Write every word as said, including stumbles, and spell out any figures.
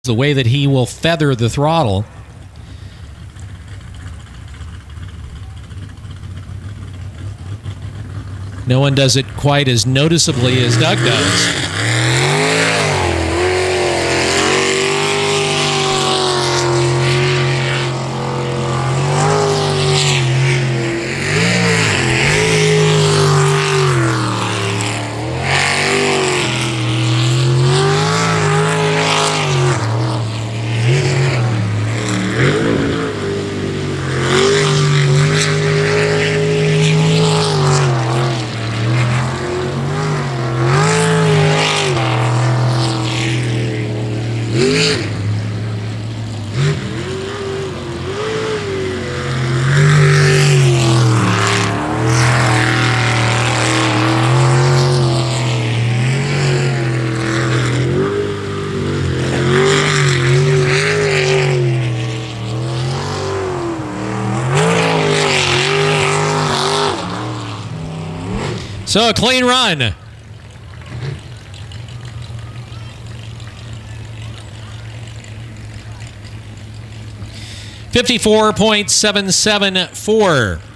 the way that he will feather the throttle. No one does it quite as noticeably as Doug does. So a clean run. fifty-four point seven seven four.